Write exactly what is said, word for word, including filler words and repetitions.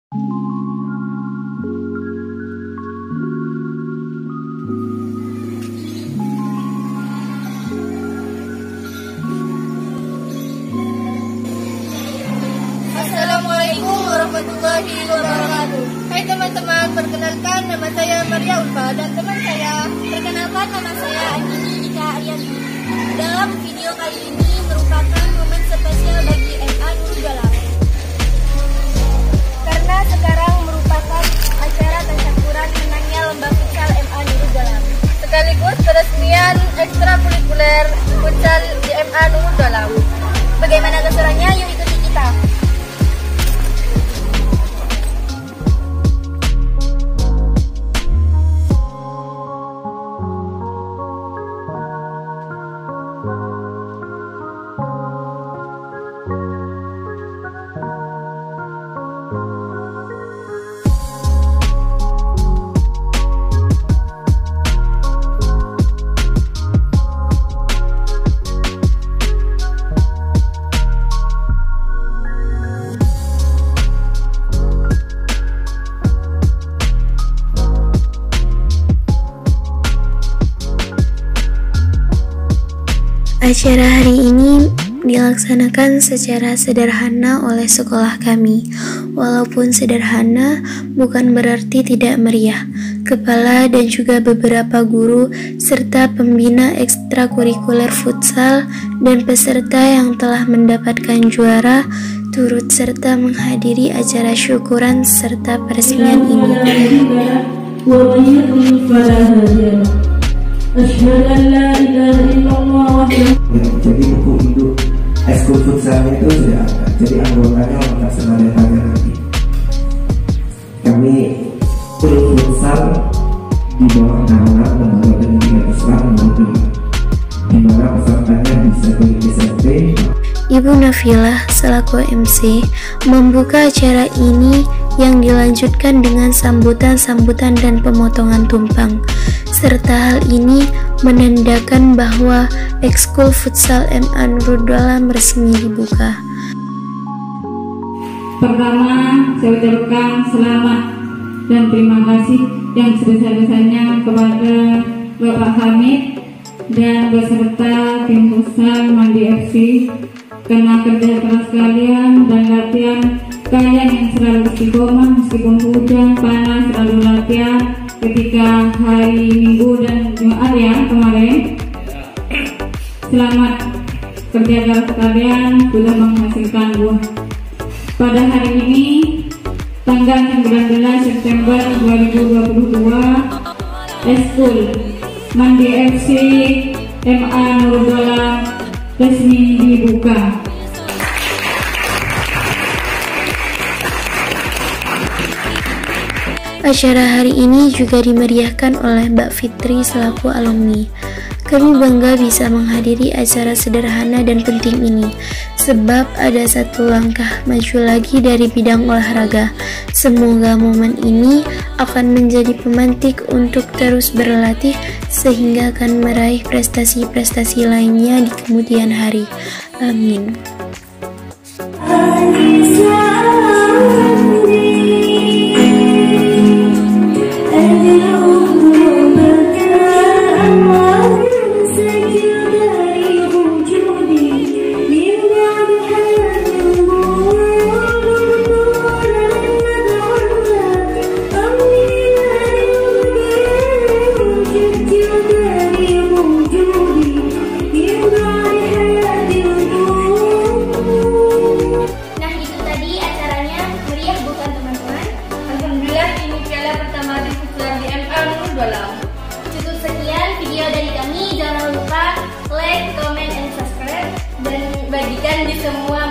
Assalamualaikum warahmatullahi wabarakatuh. Hai teman-teman, perkenalkan nama saya Maria Ulfa dan teman saya. Perkenalkan nama saya Andini Nika Ariani. Dalam video kali ini merupakan momen spesial bagi M A Nurul Dalam. Karena sekarang merupakan acara tasykuran menangnya lomba futsal M A Nurul Dalam. Sekaligus peresmian ekstrakurikuler futsal di M A Nurul Dalam. Bagaimana keseruannya? Yuk ikuti kita. Acara hari ini dilaksanakan secara sederhana oleh sekolah kami. Walaupun sederhana, bukan berarti tidak meriah. Kepala dan juga beberapa guru, serta pembina ekstrakurikuler futsal dan peserta yang telah mendapatkan juara, turut serta menghadiri acara syukuran serta peresmian ini. Jadi buku induk ekskul futsalnya itu sudah ada. Jadi anggotanya lengkap senada tanya lagi. Kami klub futsal di bawah nama Lembaga Pendidikan Islam Nurul, di mana pesertanya bisa dari S M P. Ibu Nafilah selaku M C membuka acara ini yang dilanjutkan dengan sambutan-sambutan dan pemotongan tumpang. Serta hal ini menandakan bahwa ekskul futsal M A Nurul Dalam resmi dibuka. Pertama, saya ucapkan selamat dan terima kasih yang sebesar-besarnya kepada Bapak Hamid dan beserta tim futsal Mandi F C karena kerja keras kalian dan latihan kalian yang selalu istiqomah meskipun hujan, panas, selalu latihan ketika hari Minggu dan Jumat ya kemarin. Selamat kerja keras kalian sudah menghasilkan buah. Pada hari ini tanggal sembilan belas September dua ribu dua puluh dua, ekskul Mandi F C M A Nurul Dalam resmi dibuka. Acara hari ini juga dimeriahkan oleh Mbak Fitri selaku alumni. Kami bangga bisa menghadiri acara sederhana dan penting ini, sebab ada satu langkah maju lagi dari bidang olahraga. Semoga momen ini akan menjadi pemantik untuk terus berlatih sehingga akan meraih prestasi-prestasi lainnya di kemudian hari. Amin. Cukup sekian video dari kami. Jangan lupa like, comment, and subscribe dan bagikan di semua